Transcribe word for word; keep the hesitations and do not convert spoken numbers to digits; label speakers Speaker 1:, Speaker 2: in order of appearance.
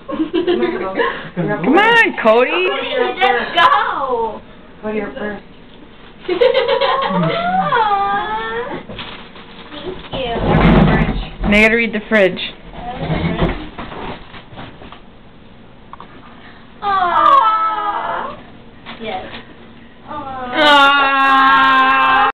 Speaker 1: Come on, Cody.
Speaker 2: Let's go.
Speaker 3: Go to your first.
Speaker 2: Aww. Thank you.
Speaker 1: Now you gotta read the fridge.